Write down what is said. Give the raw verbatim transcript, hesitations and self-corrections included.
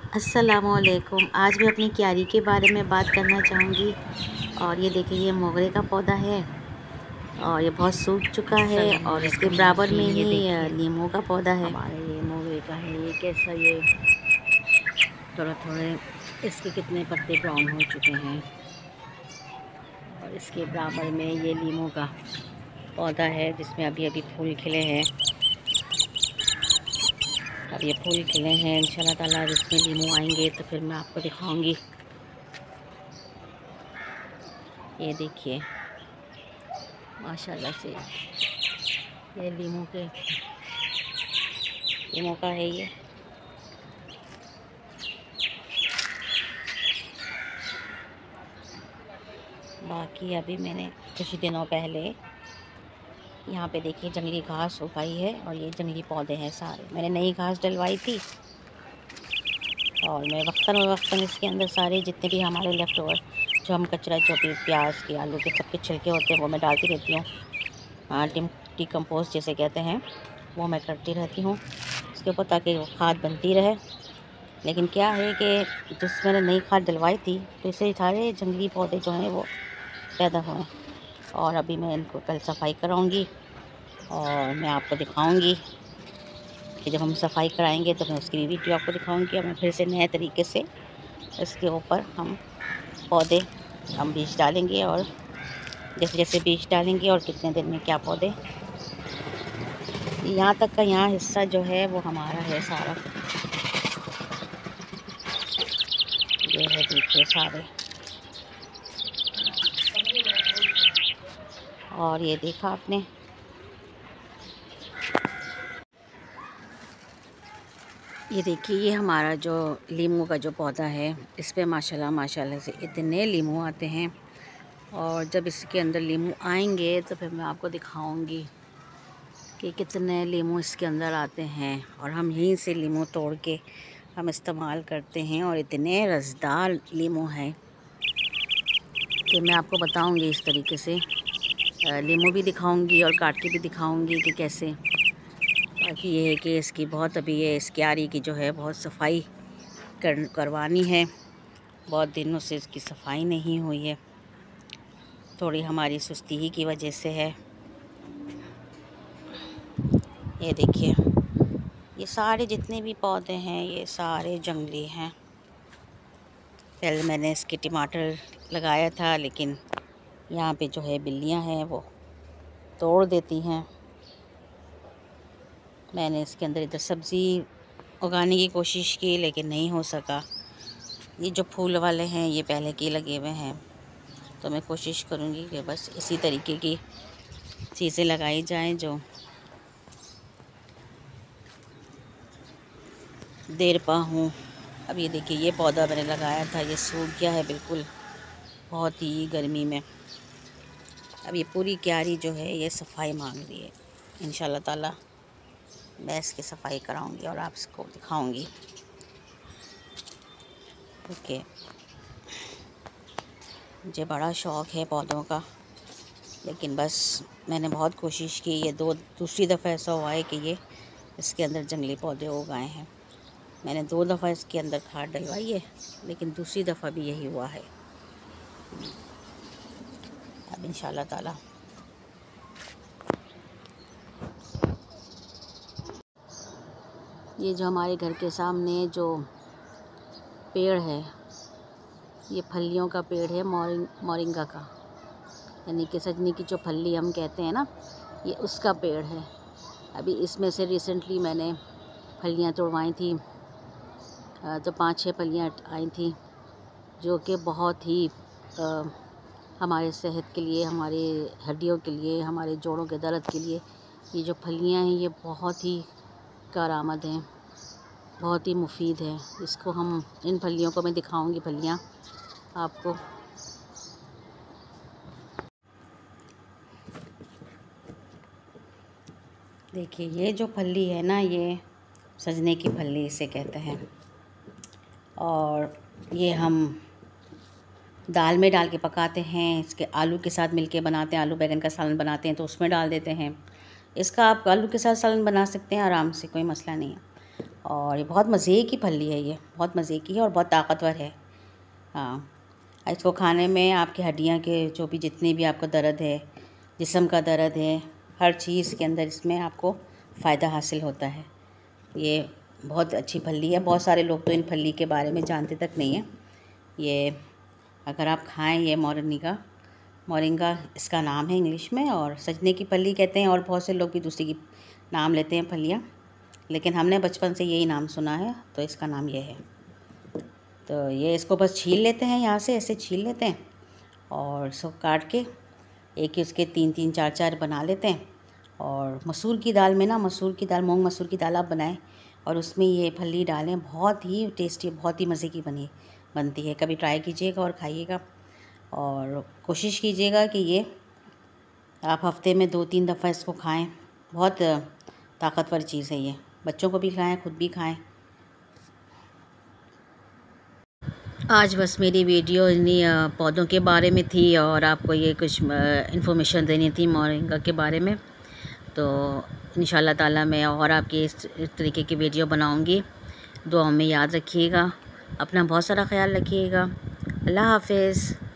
अस्सलामुअलैकुम। आज मैं अपनी क्यारी के बारे में बात करना चाहूँगी। और ये देखिए, ये मोगरे का पौधा है और ये बहुत सूख चुका है और इसके बराबर में ये ही देखिए नींबू का पौधा है। हमारे ये मोगरे का है। ये कैसा, ये थोड़ा थोड़े इसके कितने पत्ते ब्राउन हो चुके हैं। और इसके बराबर में ये लीमू का पौधा है जिसमें अभी अभी फूल खिले हैं। अब ये फूल खिले हैं, इंशाल्लाह ताला इसमें लीमू आएंगे तो फिर मैं आपको दिखाऊंगी। ये देखिए माशाल्लाह से ये लीमू के लीमू का है ये। बाकी अभी मैंने कुछ दिनों पहले यहाँ पे देखिए जंगली घास उगाई है और ये जंगली पौधे हैं सारे। मैंने नई घास डलवाई थी और मैं वक्तन वक्तन इसके अंदर सारे जितने भी हमारे लेफ़्ट ओवर जो हम कचरा, जो भी प्याज के, आलू के सबके छिलके होते हैं वो मैं डालती रहती हूँ। हाँ, टी कंपोस्ट जैसे कहते हैं, वो मैं करती रहती हूँ इसके ऊपर ताकि वो खाद बनती रहे। लेकिन क्या है कि जिस मैंने नई खाद डलवाई थी तो इससे सारे जंगली पौधे जो हैं वो पैदा हुए। और अभी मैं इनको कल सफाई कराऊंगी और मैं आपको दिखाऊंगी कि जब हम सफाई कराएंगे तो मैं उसकी भी वीडियो आपको दिखाऊंगी। और मैं फिर से नए तरीके से इसके ऊपर हम पौधे हम बीज डालेंगे और जैसे जैसे बीज डालेंगे और कितने दिन में क्या पौधे, यहाँ तक का यहाँ हिस्सा जो है वो हमारा है सारा। ये है देखिए सारे। और ये देखा आपने, ये देखिए ये हमारा जो लीमू का जो पौधा है, इस पे माशाल्लाह माशाल्लाह से इतने लीमू आते हैं। और जब इसके अंदर लीमू आएंगे तो फिर मैं आपको दिखाऊंगी कि कितने लीमू इसके अंदर आते हैं। और हम यहीं से लीमू तोड़ के हम इस्तेमाल करते हैं और इतने रसदार लीमू हैं कि मैं आपको बताऊंगी इस तरीके से। लीमू भी दिखाऊंगी और काट के भी दिखाऊंगी कि कैसे। बाकी ये है कि इसकी बहुत अभी ये इस क्यारी की जो है बहुत सफाई कर करवानी है। बहुत दिनों से इसकी सफाई नहीं हुई है, थोड़ी हमारी सुस्ती ही की वजह से है। ये देखिए ये सारे जितने भी पौधे हैं ये सारे जंगली हैं। पहले मैंने इसके टमाटर लगाया था लेकिन यहाँ पे जो है बिल्लियाँ हैं वो तोड़ देती हैं। मैंने इसके अंदर इधर सब्ज़ी उगाने की कोशिश की लेकिन नहीं हो सका। ये जो फूल वाले हैं ये पहले के लगे हुए हैं, तो मैं कोशिश करूँगी कि बस इसी तरीके की चीज़ें लगाई जाएं जो देर पा हूँ। अब ये देखिए ये पौधा मैंने लगाया था, ये सूख गया है बिल्कुल बहुत ही गर्मी में। अब ये पूरी क्यारी जो है ये सफाई मांग रही है। इंशाल्लाह ताला मैं इसकी सफाई कराऊंगी और आपको दिखाऊंगी। ओके, मुझे बड़ा शौक़ है पौधों का, लेकिन बस मैंने बहुत कोशिश की। ये दो दूसरी दफ़ा ऐसा हुआ है कि ये इसके अंदर जंगली पौधे उगाए हैं। मैंने दो दफ़ा इसके अंदर खाद डलवाई है लेकिन दूसरी दफ़ा भी यही हुआ है। अब इंशाल्लाह ताला ये जो हमारे घर के सामने जो पेड़ है ये फलियों का पेड़ है, मोरिंग मोरिंगा का, यानी कि सजनी की जो फली हम कहते हैं ना, ये उसका पेड़ है। अभी इसमें से रिसेंटली मैंने फलियां तोड़वाई थी, तो पाँच छः फलियां आई थी जो कि बहुत ही आ, हमारे सेहत के लिए, हमारे हड्डियों के लिए, हमारे जोड़ों के दर्द के लिए ये जो फलियां हैं ये बहुत ही कारआमद हैं, बहुत ही मुफीद है। इसको हम इन फलियों को मैं दिखाऊंगी फलियां आपको। देखिए ये जो फली है ना, ये सजने की फली इसे कहते हैं। और ये हम दाल में डाल के पकाते हैं, इसके आलू के साथ मिलके बनाते हैं, आलू बैंगन का सालन बनाते हैं तो उसमें डाल देते हैं। इसका आप आलू के साथ सालन बना सकते हैं आराम से, कोई मसला नहीं है। और ये बहुत मज़े की फली है, ये बहुत मज़े की है और बहुत ताकतवर है। हाँ, इसको खाने में आपकी हड्डियाँ के जो भी जितने भी आपका दर्द है, जिस्म का दर्द है, हर चीज़ के अंदर इसमें आपको फ़ायदा हासिल होता है। ये बहुत अच्छी फली है। बहुत सारे लोग तो इन फली के बारे में जानते तक नहीं हैं। ये अगर आप खाएं, ये मोरिंगा मोरिंगा इसका नाम है इंग्लिश में, और सजने की फली कहते हैं, और बहुत से लोग भी दूसरी की नाम लेते हैं फलियाँ, लेकिन हमने बचपन से यही नाम सुना है, तो इसका नाम ये है। तो ये इसको बस छील लेते हैं, यहाँ से ऐसे छील लेते हैं और इसको काट के एक ही उसके तीन तीन चार चार बना लेते हैं। और मसूर की दाल में ना, मसूर की दाल, मूंग मसूर की दाल आप बनाएं और उसमें ये फली डालें, बहुत ही टेस्टी, बहुत ही मज़े की बनी बनती है। कभी ट्राई कीजिएगा और खाइएगा, और कोशिश कीजिएगा कि ये आप हफ्ते में दो तीन दफ़ा इसको खाएं। बहुत ताकतवर चीज़ है ये, बच्चों को भी खाएं, खुद भी खाएं। आज बस मेरी वीडियो इन्हीं पौधों के बारे में थी और आपको ये कुछ इन्फॉर्मेशन देनी थी मोरिंगा के बारे में। तो इंशाल्लाह ताला मैं और आपकी इस, इस तरीके की वीडियो बनाऊंगी। दुआओं में याद रखिएगा, अपना बहुत सारा ख्याल रखिएगा। अल्लाह हाफ़िज़।